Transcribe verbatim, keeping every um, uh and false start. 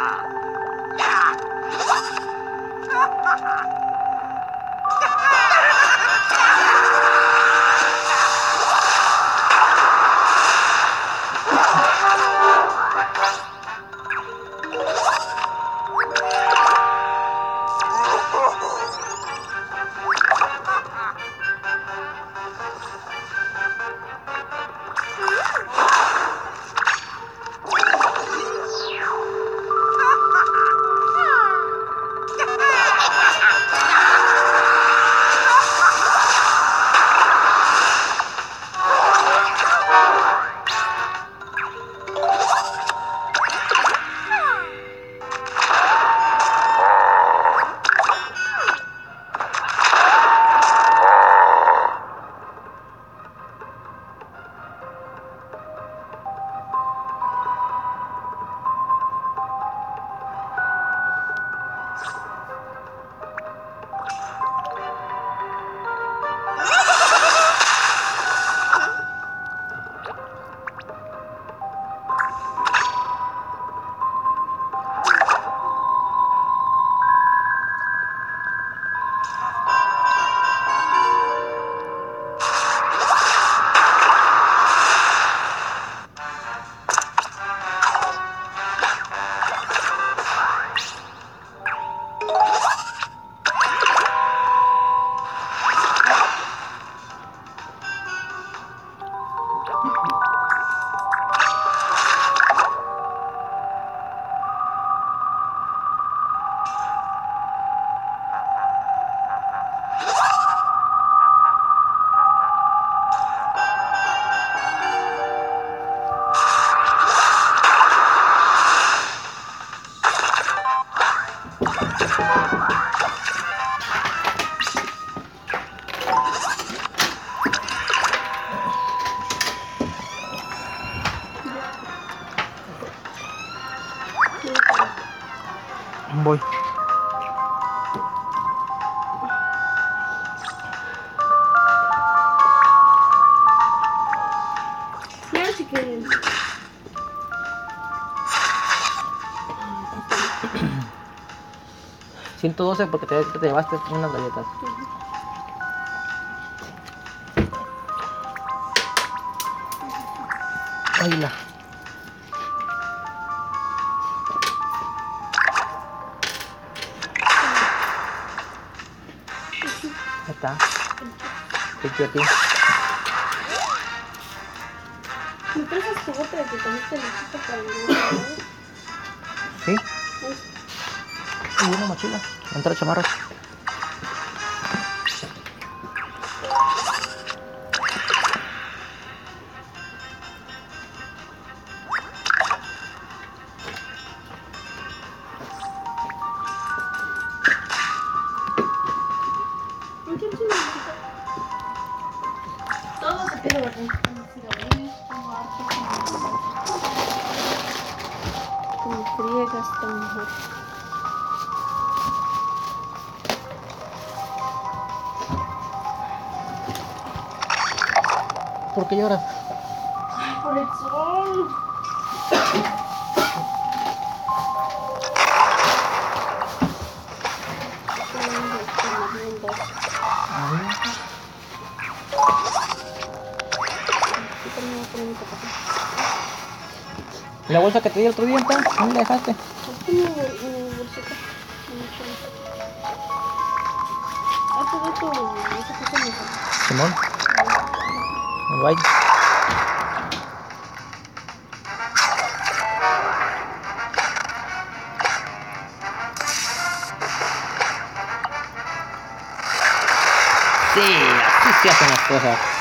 Voy. Ya, si quieren. ciento doce porque te, te llevaste unas galletas. Ahí la. Ahí está. Thank you a ti. ¿Me prestas tu bote de que comiste lechita para el ¿Sí? Y una mochila. Entra chamarra. Todo se queda aquí. Como friegas tan mejor. ¿Por qué lloras? Ay, por el sol. ¿La bolsa que te di el otro día está? ¿Dónde la dejaste? Aquí en mi bolsita. Ah, todo tu... esa cosa me sale. Simón. Bye. Sí, así se hacen las cosas.